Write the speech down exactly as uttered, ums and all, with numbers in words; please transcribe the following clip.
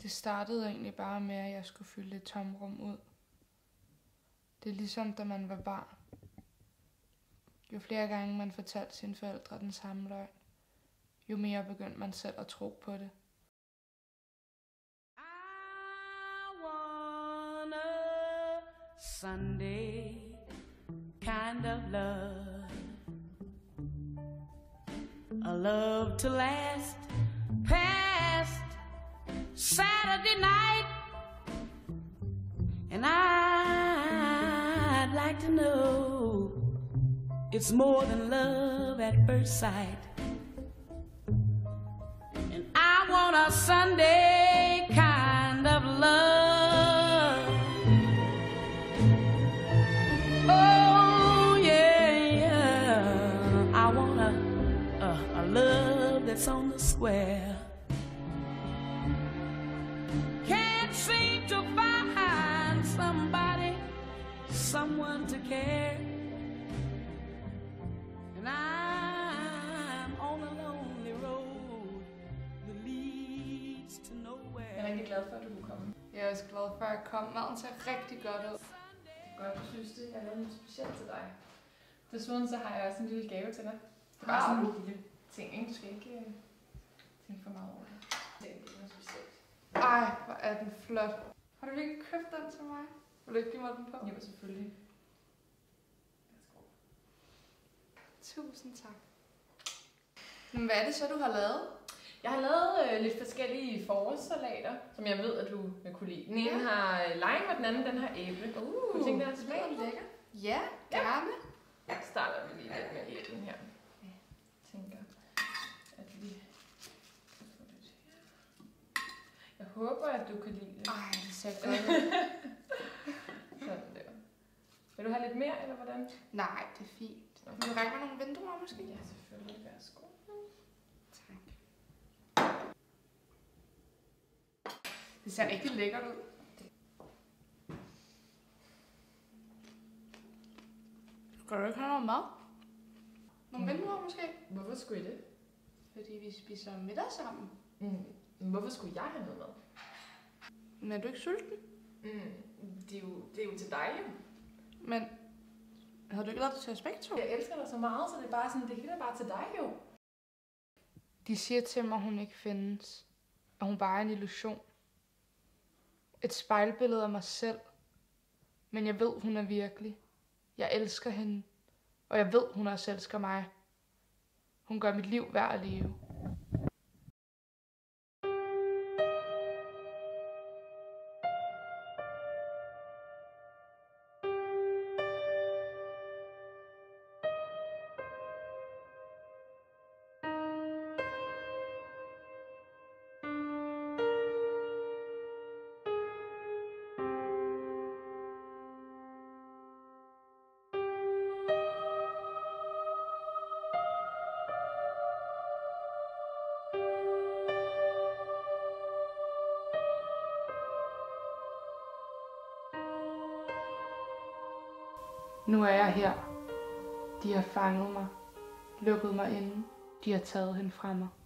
Det startede egentlig bare med, at jeg skulle fylde et tomrum ud. Det er ligesom, da man var barn. Jo flere gange man fortalte sine forældre den samme løgn, jo mere begyndte man selv at tro på det. I want a Sunday kind of love, a love to last past Saturday night, and I'd like to know it's more than love at first sight. And I want a Sunday kind of love. Oh yeah, yeah. I want a, a, a love that's on the square. Can't seem to find somebody, someone to care. And I'm on a lonely road that leads to nowhere. Jeg er rigtig glad for, at du kunne komme. Jeg er også glad for at komme. Maden ser rigtig godt ud. Godt, du synes det. Jeg har lavet noget specielt til dig. Desuden så har jeg også en lille gave til dig. Det er bare Har sådan du? en lille ting, ikke? Du skal ikke øh, tænke for meget over det. Det er noget specielt. Ej, hvor er den flot. Har du virkelig købt den til mig? Vil du ikke give mig den på? Jo, selvfølgelig. Værsgo. Tusind tak. Men hvad er det så, du har lavet? Jeg har lavet øh, lidt forskellige forårssalater, som jeg ved, at du vil kunne lide. Den ene Ja. har lime, og den anden den har æble. Uh, kunne du tænke dig at smage den? lækker. Ja, gerne. Ja, så starter vi lige lidt med æblen her. Jeg tænker, at vi kan få lidt her. Jeg håber, at du kan lide det. Ej, det ser godt ud. Sådan der. Vil du have lidt mere, eller hvordan? Nej, det er fint. Vil du række mig nogle vinduer måske? Ja, selvfølgelig. Værsgo. Tak. Det ser rigtig lækkert ud. Skal du ikke have noget mad? Nogle Mm. vinduer måske? Hvorfor skulle I det? Fordi vi spiser middag sammen. Mm. Hvorfor skulle jeg have noget med? Men er du ikke sulten? Mm. Det, er jo, det er jo til dig, jo. Men havde du ikke lavet det til os begge to? Jeg elsker dig så meget, så det er bare sådan, det hele er bare til dig, jo. De siger til mig, at hun ikke findes. At hun bare er en illusion. Et spejlbillede af mig selv. Men jeg ved, hun er virkelig. Jeg elsker hende. Og jeg ved, hun også elsker mig. Hun gør mit liv værd at leve. Nu er jeg her. De har fanget mig. Lukket mig inde. De har taget hende fra mig.